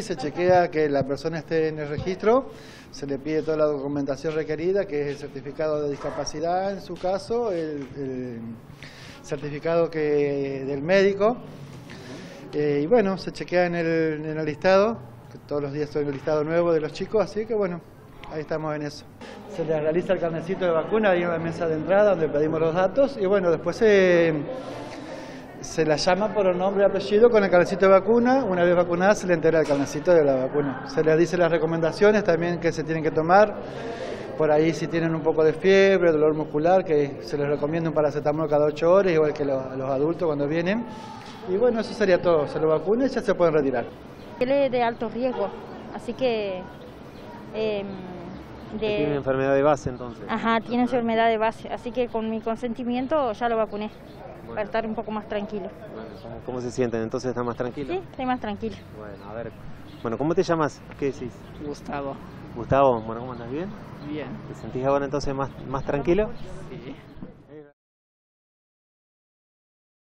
Se chequea que la persona esté en el registro, se le pide toda la documentación requerida, que es el certificado de discapacidad en su caso, el certificado del médico, y bueno, se chequea en el listado, que todos los días estoy en el listado nuevo de los chicos, así que bueno, ahí estamos en eso. Se le realiza el carnecito de vacuna ahí en la mesa de entrada donde pedimos los datos y bueno, después se la llama por el nombre y apellido con el carnecito de vacuna. Una vez vacunada se le entera el carnecito de la vacuna. Se les dice las recomendaciones también que se tienen que tomar. Por ahí si tienen un poco de fiebre, dolor muscular, que se les recomienda un paracetamol cada 8 horas, igual que los adultos cuando vienen. Y bueno, eso sería todo. Se lo vacuna y ya se pueden retirar. Él es de alto riesgo, así que... Tiene enfermedad de base entonces. Ajá, tiene enfermedad de base, así que con mi consentimiento ya lo vacuné, para estar un poco más tranquilo. Bueno, ¿cómo se sienten? ¿Entonces está más tranquilo? Sí, estoy más tranquilo. Bueno, a ver. Bueno, ¿cómo te llamas? ¿Qué decís? Gustavo. Gustavo, bueno, ¿cómo andas? ¿Bien? Bien. ¿Te sentís ahora entonces más tranquilo? Sí.